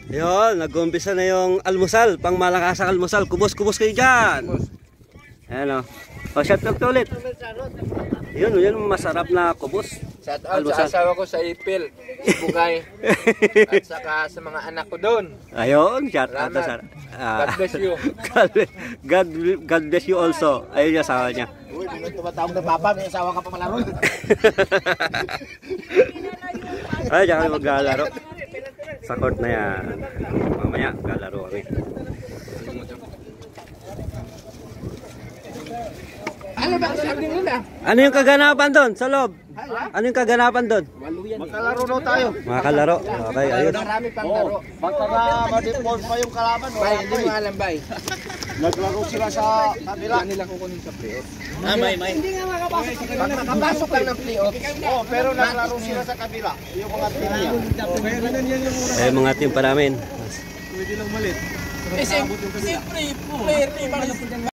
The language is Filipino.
Yun, nag-umpisa na yung almusal, pang malakasang almusal. Kubos-kubos kayo dyan. Ayan o. O, shout out ulit. Yun, masarap na kubos. Shout out sa asawa ko sa Ipil, sa Bugay, at saka sa mga anak ko doon. Ayun, shout out sa... God bless you. God bless you also. Ayun yung asawa niya. Uy, kung tumatawag na papa, may asawa ka pa malaro. Ay, diyan kami maglalaro. Sa court na yan. Mamaya, maglalaro kami. Ano ba sabi nila? Ano yung kaganapan doon sa loob? Ano yung kaganapan doon? Magkalaro na tayo. Makalaro. Okay, ayun. Marami pang laro. Baka nga ma-default pa yung kalaban. Bay, hindi mo alam, Bay. Naglaro sila sa kabila. Saan nila kukunin sa playoff? May. Hindi nga makapasok. Pag nakapasok lang ng playoff. Oo, pero naglaro sila sa kabila. Yung mga team niya. Eh, mga team pa namin. Eh, siyempre, player,